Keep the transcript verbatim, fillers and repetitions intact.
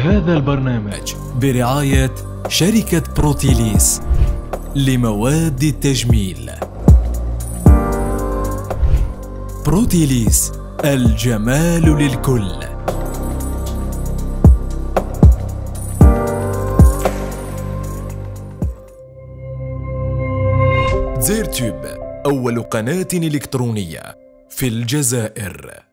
هذا البرنامج برعاية شركة بروتيليس لمواد التجميل. بروتيليس، الجمال للكل. زيرتوب، أول قناة إلكترونية في الجزائر.